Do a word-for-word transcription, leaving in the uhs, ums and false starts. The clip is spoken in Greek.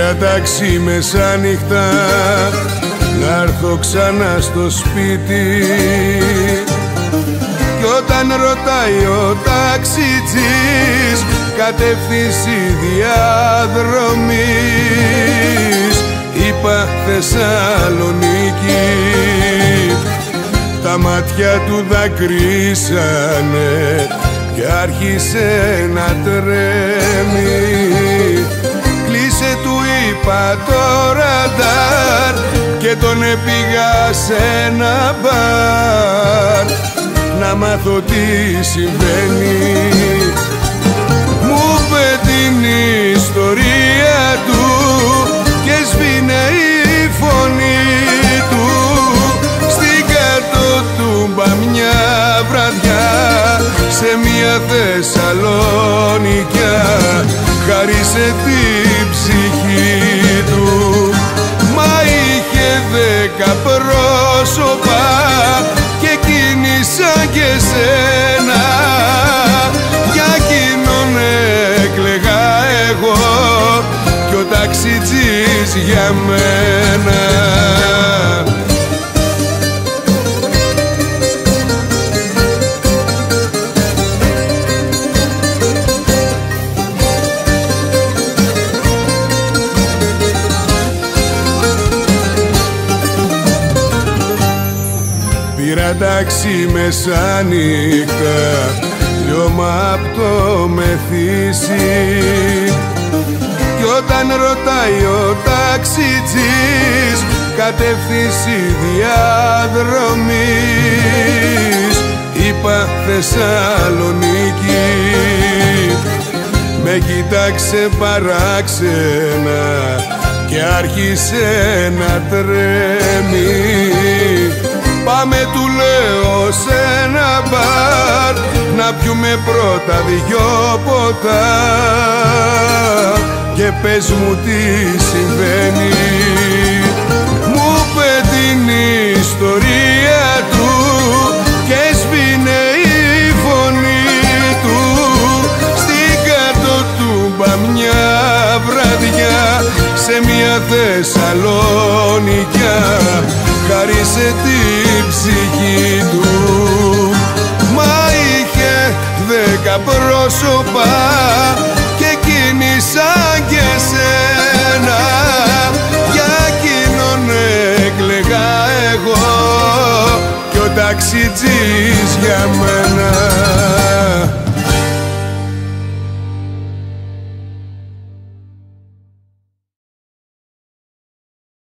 Πήρα ταξί μεσάνυχτα να'ρθω ξανά στο σπίτι κι όταν ρωτάει ο ταξιτζής κατεύθυνση διαδρομής είπα Θεσσαλονίκη. Τα μάτια του δακρύσανε και άρχισε να τρέμει. Κλείσε του είπα το ραντάρ και τον έπηγα σε ένα μπαρ να μάθω τι συμβαίνει. Μου είπε την ιστορία του και σβήνε η φωνή του. Στην Κατωτούμπα μια βραδιά σε μια Θεσσαλονικιά χάρισε την ψυχή του. Μα είχε δέκα πρόσωπα και κίνησαν και σένα. Για εκείνον έκλαιγα εγώ κι ο ταξιτζής για μένα. Πήρα ταξί μεσάνυχτα λιώμα απ' το Μεθύσι κι όταν ρωτάει ο ταξιτζής κατεύθυνση διαδρομής είπα Θεσσαλονίκη. Με κοίταξε παράξενα και άρχισε να τρέμει. Πάμε του λέω σε ένα μπαρ να πιούμε πρώτα δυο ποτά και πες μου τι συμβαίνει. Μου είπε την ιστορία του και σβήνε η φωνή του. Στην Κατωτούμπα μια βραδιά σε μια Θεσσαλονικιά χάρισε την ψυχή του. Μα είχε δέκα πρόσωπα και κίνησαν και σένα. Για εκείνον έκλαιγα εγώ κι ο ταξιτζής για μένα.